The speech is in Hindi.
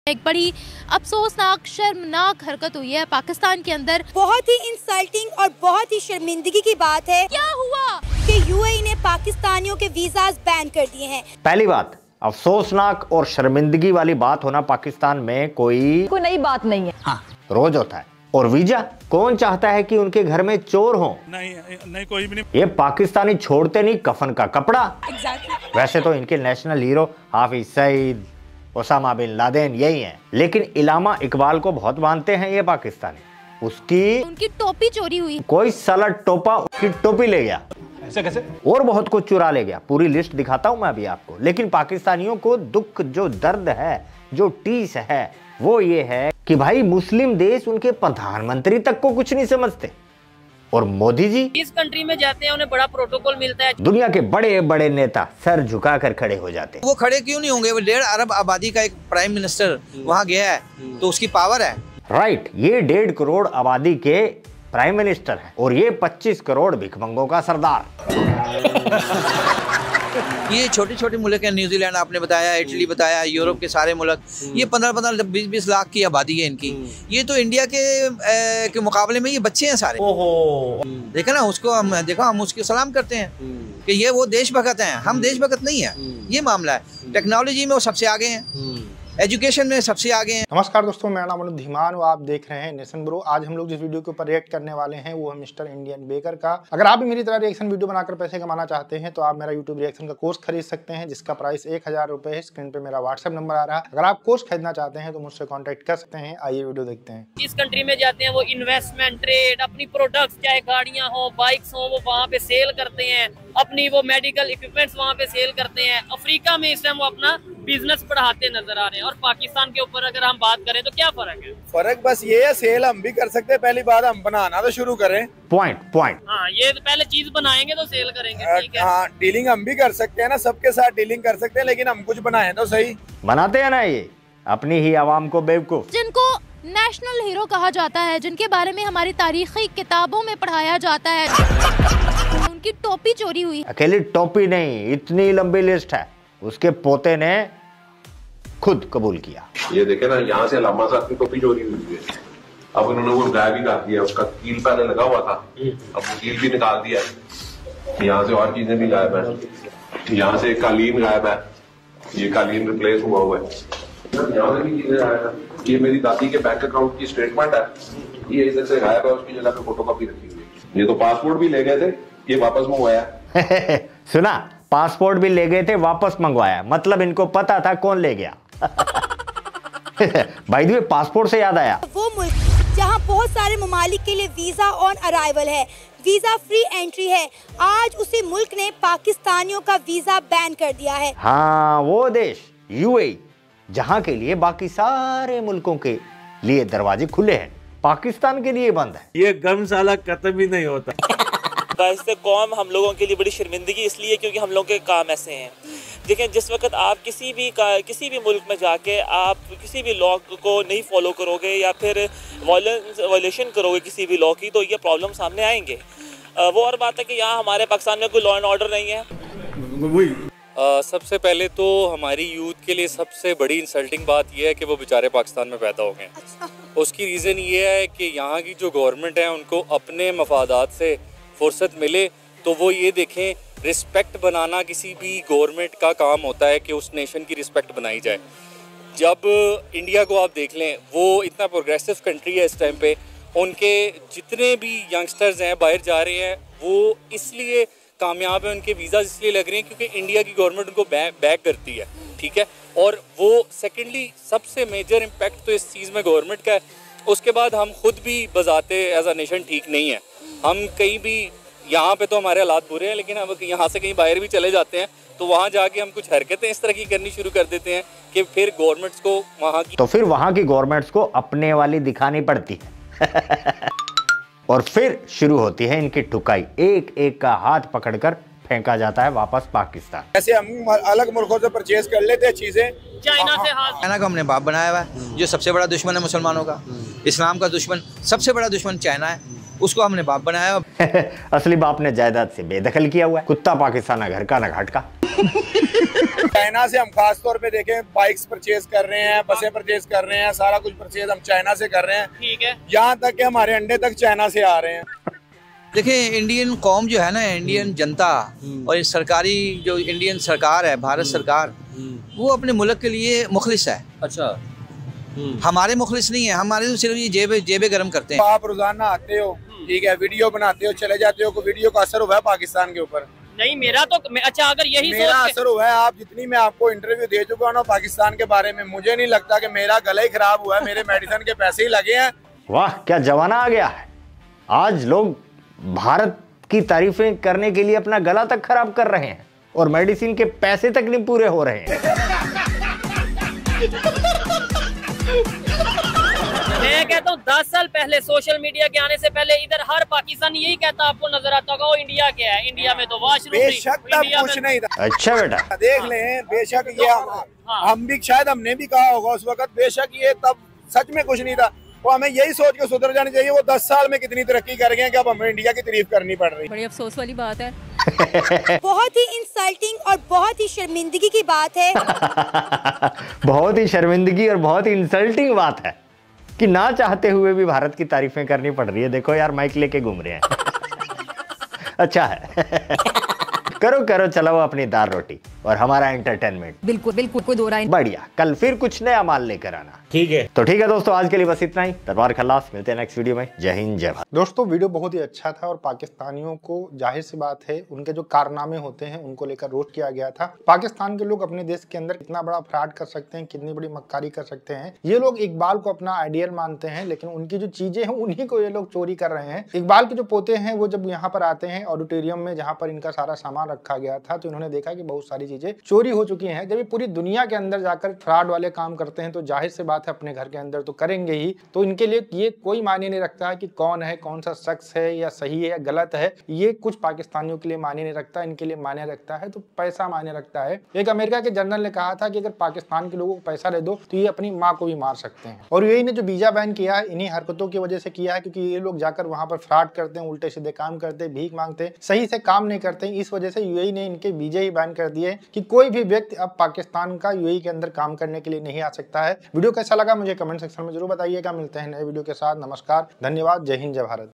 एक बड़ी अफसोसनाक शर्मनाक हरकत हुई है पाकिस्तान के अंदर। बहुत ही इंसल्टिंग और बहुत ही शर्मिंदगी की बात है। क्या हुआ कि यूएई ने पाकिस्तानियों के वीजाज बैन कर दिए हैं। पहली बात, अफसोसनाक और शर्मिंदगी वाली बात होना पाकिस्तान में कोई नई बात नहीं है। हाँ, रोज होता है। और वीजा, कौन चाहता है कि उनके घर में चोर हो? नहीं कोई भी नहीं। ये पाकिस्तानी छोड़ते नहीं कफन का कपड़ा। वैसे तो इनके national hero Hafiz Saeed, Osama bin Laden यही हैं, लेकिन इलामा इकबाल को बहुत मानते हैं ये पाकिस्तानी। उनकी टोपी चोरी हुई। कोई साला टोपा उसकी टोपी ले गया। ऐसे कैसे? और बहुत कुछ चुरा ले गया। पूरी लिस्ट दिखाता हूं मैं अभी आपको। लेकिन पाकिस्तानियों को दुख, जो दर्द है, जो टीस है, वो ये है कि भाई मुस्लिम देश उनके प्रधानमंत्री तक को कुछ नहीं समझते। और मोदी जी इस कंट्री में जाते हैं, उन्हें बड़ा प्रोटोकॉल मिलता है। दुनिया के बड़े बड़े नेता सर झुकाकर खड़े हो जाते हैं। वो खड़े क्यों नहीं होंगे? वो 1.5 अरब आबादी का एक प्राइम मिनिस्टर वहाँ गया है, तो उसकी पावर है। राइट, ये 1.5 करोड़ आबादी के प्राइम मिनिस्टर हैं और ये 25 करोड़ भिखमंगों का सरदार। ये छोटे छोटे मुल्क हैं, न्यूजीलैंड आपने बताया, इटली बताया, यूरोप के सारे मुल्क, ये 15-15, 20-20 लाख की आबादी है इनकी। ये तो इंडिया के मुकाबले में ये बच्चे हैं सारे। देखा ना, उसको हम उसको सलाम करते हैं कि ये वो देशभक्त हैं, हम देशभक्त नहीं है। ये मामला है। टेक्नोलॉजी में वो सबसे आगे हैं, एजुकेशन में सबसे आगे हैं। नमस्कार दोस्तों, मेरा नाम धीमान और आप देख रहे हैं नेशन ब्रो। आज हम लोग जिस वीडियो के ऊपर रिएक्ट करने वाले हैं वो है मिस्टर इंडियन बेकर का। अगर आप भी मेरी तरह रिएक्शन वीडियो बनाकर पैसे कमाना चाहते हैं तो आप मेरा यूट्यूब रिएक्शन का कोर्स खरीद सकते हैं, जिसका प्राइस 1000 रुपए है। स्क्रीन पे मेरा व्हाट्सएप नंबर आ रहा है। अगर आप कोर्स खरीदना चाहते हैं तो मुझसे कॉन्टेक्ट कर सकते हैं। आइए वीडियो देखते हैं। इस कंट्री में जाते हैं, वो इन्वेस्टमेंट, ट्रेड, अपनी प्रोडक्ट्स, चाहे गाड़ियां हो, बाइक्स हो, वो वहाँ पे सेल करते हैं। अपनी वो मेडिकल इक्विपमेंट्स वहाँ पे सेल करते हैं। अफ्रीका में इस टाइम वो अपना बिजनेस बढ़ाते नजर आ रहे हैं। और पाकिस्तान के ऊपर अगर हम बात करें तो क्या फर्क है? फर्क बस ये है, सेल हम भी कर सकते हैं। पहली बात, हम बनाना तो शुरू करें। पॉइंट। हाँ, ये तो पहले चीज बनाएंगे तो सेल करेंगे, ठीक है। हाँ, डीलिंग हम भी कर सकते हैं ना, सबके साथ डीलिंग कर सकते हैं, लेकिन हम कुछ बनाए तो सही। बनाते हैं ना ये अपनी ही आवाम को बेवकूफ। जिनको नेशनल हीरो कहा जाता है, जिनके बारे में हमारी तारीखी किताबों में पढ़ाया जाता है, उनकी टोपी चोरी हुई। अकेली टोपी नहीं, इतनी लंबी लिस्ट है। उसके पोते ने खुद कबूल किया। ये देखे ना, यहाँ से अल्लामा साहब की टोपी चोरी हुई है। अब उन्होंने वो गायब भी कर दिया। उसका कील पहले लगा हुआ था, अब वो कील भी निकाल दिया। यहाँ से और चीजें भी गायब है। यहाँ से कालीन गायब है, ये कालीन रिप्लेस हुआ है। यहाँ से भी चीजें गायब है। ये मेरी दादी के बैंक अकाउंट की स्टेटमेंट है, ये इधर से गायब है। उसकी जगह पे फोटोकॉपी रखी हुई है। ये तो पासपोर्ट भी ले गए थे, ये वापस मंगवाया। सुना, पासपोर्ट भी ले गए थे, वापस मंगवाया। मतलब इनको पता था कौन ले गया। भाई द वे, पासपोर्ट से याद आया, वो मुल्क जहां बहुत सारे ममालिक के लिए वीजा ऑन अराइवल है, वीजा फ्री एंट्री है, आज उसी मुल्क ने पाकिस्तानियों का वीजा बैन कर दिया है। हाँ, वो देश यूएई, जहां के लिए बाकी सारे मुल्कों के लिए दरवाजे खुले हैं, पाकिस्तान के लिए बंद है। ये गम साला खत्म ही नहीं होता। इससे कौम हम लोगों के लिए बड़ी शर्मिंदगी इसलिए क्योंकि हम लोगों के काम ऐसे हैं। देखें, जिस वक्त आप किसी भी मुल्क में जाके आप किसी भी लॉ को नहीं फॉलो करोगे या फिर वायलेशन करोगे किसी भी लॉ की, तो ये प्रॉब्लम सामने आएंगे। वो और बात है कि यहाँ हमारे पाकिस्तान में कोई लॉ एंड ऑर्डर नहीं है। सबसे पहले तो हमारी यूथ के लिए सबसे बड़ी इंसल्टिंग बात यह है कि वो बेचारे पाकिस्तान में पैदा हो गए। उसकी रीज़न ये है कि यहाँ की जो गवर्नमेंट है उनको अपने मफादात से फुर्सत मिले तो वो ये देखें, रिस्पेक्ट बनाना किसी भी गवर्नमेंट का काम होता है कि उस नेशन की रिस्पेक्ट बनाई जाए। जब इंडिया को आप देख लें, वो इतना प्रोग्रेसिव कंट्री है इस टाइम पे, उनके जितने भी यंगस्टर्स हैं बाहर जा रहे हैं वो इसलिए कामयाब है, उनके वीज़ा इसलिए लग रहे हैं क्योंकि इंडिया की गवर्नमेंट उनको बैक करती है, ठीक है। और वो सेकेंडली सबसे मेजर इम्पैक्ट तो इस चीज़ में गवर्नमेंट का है। उसके बाद हम खुद भी बजाते एज अ नेशन ठीक नहीं है। हम कहीं भी, यहाँ पे तो हमारे हालात बुरे हैं, लेकिन हम यहाँ से कहीं बाहर भी चले जाते हैं तो वहाँ जाके हम कुछ हरकतें इस तरह की करनी शुरू कर देते हैं कि फिर गवर्नमेंट्स को वहाँ की गवर्नमेंट्स को अपने वाली दिखानी पड़ती है। और फिर शुरू होती है इनकी ठुकाई। एक एक का हाथ पकड़कर फेंका जाता है वापस पाकिस्तान। ऐसे हम अलग मुल्कों से परचेज कर लेते हैं चीजें। चाइना से चाइना को हमने बाप बनाया हुआ है, जो सबसे बड़ा दुश्मन है मुसलमानों का। इस्लाम का दुश्मन, सबसे बड़ा दुश्मन चाइना है, उसको हमने बाप बनाया। असली बाप ने जायदाद से बेदखल किया हुआ है। कुत्ता पाकिस्तान ना घर का ना घाट का। चाइना से हम खास तौर पे देखें, बाइक्स परचेज कर रहे हैं, बसें परचेज कर रहे हैं, सारा कुछ परचेज हम चाइना से कर रहे हैं। ठीक है, यहाँ तक कि हमारे अंडे तक चाइना से आ रहे हैं। देखिए, इंडियन कौम जो है ना, इंडियन जनता और ये सरकारी जो इंडियन सरकार है, भारत सरकार, वो अपने मुल्क के लिए मुखलिस है। अच्छा, हमारे मुखलिस नहीं है, हमारे तो सिर्फ ये जेबे गर्म करते हैं। आप रोजाना आते हो, ठीक है, वीडियो बनाते हो, चले जाते हो, वीडियो का असर हुआ है पाकिस्तान के ऊपर? नहीं, मेरा तो अच्छा, अगर यही मेरा असर हुआ है। आप जितनी मैं आपको इंटरव्यू दे चुका हूँ ना पाकिस्तान के बारे में, मुझे नहीं लगता कि मेरा गला ही खराब हुआ है, मेरे मेडिसिन के पैसे ही लगे हैं। वाह, क्या जमाना आ गया है। आज लोग भारत की तारीफें करने के लिए अपना गला तक खराब कर रहे हैं और मेडिसिन के पैसे तक नहीं पूरे हो रहे हैं। मैं कहता हूँ 10 साल पहले सोशल मीडिया के आने से पहले इधर हर पाकिस्तानी यही कहता आपको नजर आता होगा, इंडिया क्या है, इंडिया में तो वॉशरूम बेशक तब कुछ नहीं था। अच्छा बेटा, देख लें, बेशक ये हम भी शायद हमने भी कहा होगा उस वक्त, बेशक ये तब सच में कुछ नहीं था। तो हमें यही सोच के सुधर जानी चाहिए। वो 10 साल में कितनी तरक्की कर गए हैं कि अब हमें इंडिया की तारीफ करनी पड़ रही है। बड़ी अफसोस वाली बात है। बहुत ही इंसल्टिंग और बहुत ही शर्मिंदगी की बात है। बहुत ही शर्मिंदगी और बहुत ही इंसल्टिंग बात है कि ना चाहते हुए भी भारत की तारीफें करनी पड़ रही है। देखो यार, माइक लेके घूम रहे हैं। अच्छा है। करो करो, चलाओ अपनी दाल रोटी और हमारा एंटरटेनमेंट। बिल्कुल बिल्कुल, कोई दो राय नहीं। बढ़िया, कल फिर कुछ नया माल लेकर आना। ठीक है। तो ठीक है दोस्तों, आज के लिए बस इतना ही। तलवार खल्लास, मिलते हैं नेक्स्ट वीडियो में। जय हिंद, जय भारत। दोस्तों, वीडियो बहुत ही अच्छा था और पाकिस्तानियों को जाहिर सी बात है उनके जो कारनामे होते हैं उनको लेकर रोस्ट किया गया था। पाकिस्तान के लोग अपने देश के अंदर कितना बड़ा फ्रॉड कर सकते हैं, कितनी बड़ी मक्कारी कर सकते हैं। ये लोग इकबाल को अपना आइडियल मानते हैं, लेकिन उनकी जो चीजें हैं उन्हीं को ये लोग चोरी कर रहे हैं। इकबाल के जो पोते हैं वो जब यहाँ पर आते हैं ऑडिटोरियम में जहाँ पर इनका सारा सामान रखा गया था, तो इन्होंने देखा कि बहुत सारी चीजें चोरी हो चुकी हैं। जब ये पूरी दुनिया के अंदर जाकर फ्रॉड वाले काम करते हैं तो जाहिर सी बात है अपने घर के अंदर तो करेंगे ही। तो इनके लिए ये कोई मायने नहीं रखता है कि कौन है, कौन सा शख्स है या सही है या गलत है। ये कुछ पाकिस्तानियों के लिए मायने नहीं रखता, इनके लिए मायने रखता है तो पैसा मायने रखता है। एक अमेरिका के जनरल ने कहा था कि अगर पाकिस्तान के लोगों को पैसा दे दो तो ये अपनी माँ को भी मार सकते हैं। और यूएई ने जो वीजा बैन किया है इन्हीं हरकतों की वजह से किया है, क्योंकि ये लोग जाकर वहां पर फ्रॉड करते हैं, उल्टे सीधे काम करते हैं, भीख मांगते हैं, सही से काम नहीं करते। इस वजह से यूएई ने इनके वीजा ही बैन कर दिए कि कोई भी व्यक्ति अब पाकिस्तान का यूएई के अंदर काम करने के लिए नहीं आ सकता है। वीडियो कैसा लगा मुझे कमेंट सेक्शन में जरूर बताइएगा। मिलते हैं नए वीडियो के साथ। नमस्कार, धन्यवाद, जय हिंद, जय भारत।